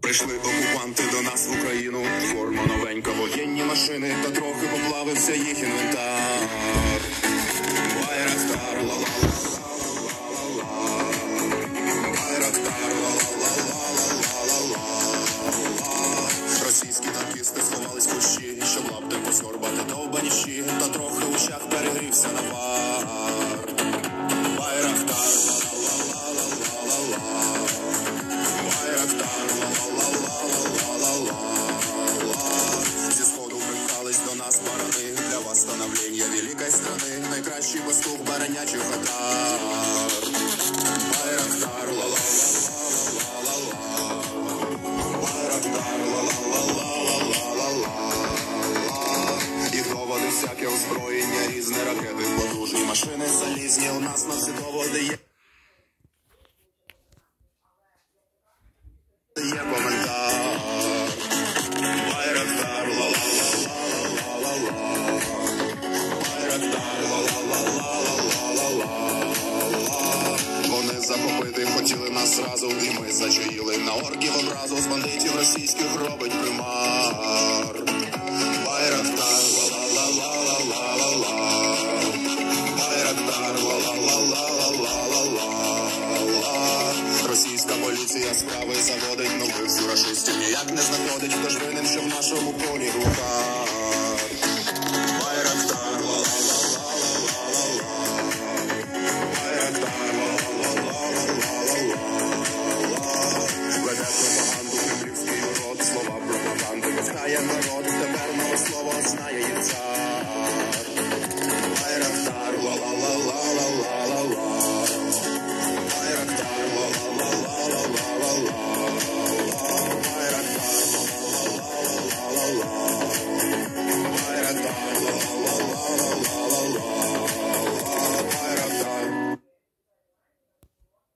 Прийшли окупанти до нас в Україну, форма новенька, воєнні машини, та трохи поплавився їх інвентар. Байрактар, ла-ла-ла-ла-ла-ла-ла, Байрактар, ла-ла-ла-ла-ла-ла-ла. Російські танкісти сховались в кущі, щоб лапти посорбати довбані щі, та трохи в ущах перегрівся навар. Байрактар, ла-ла-ла-ла-ла-ла-ла, Байрактар, ла-ла-ла-ла-ла-ла-ла. Зі сходу припхались до нас барани, для восстановлення великої страни, найкращий пастух баранячих отар. Байрактар, ла-ла-ла-ла-ла-ла-ла, Байрактар, ла-ла-ла-ла-ла-ла-ла. І доводи всяке озброєння, різні ракети, потужні машини залізні, у нас на всі доводи є. Є коментар. Байрактар, ла-ла-ла-ла-ла-ла-ла, Байрактар, ла-ла-ла-ла-ла-ла-ла. Вони захопити хотіли нас зразу, і ми зачаїли на орків образу, з бандитів російських робить примар. Байрактар, ла-ла-ла-ла-ла-ла-ла, Байрактар, ла-ла-ла-ла-ла-ла-ла. Російська поліція справи заводить, но вбивцю рашистів ніяк не знаходить, хто ж винен, що в нашому полі рука.